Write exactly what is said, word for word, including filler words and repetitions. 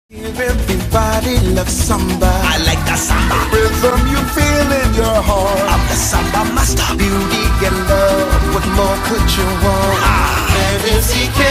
Everybody loves samba. I like the samba Rhythm you feel in your heart. I'm the samba master. Beauty and love, what more could you want? Ah. And if he can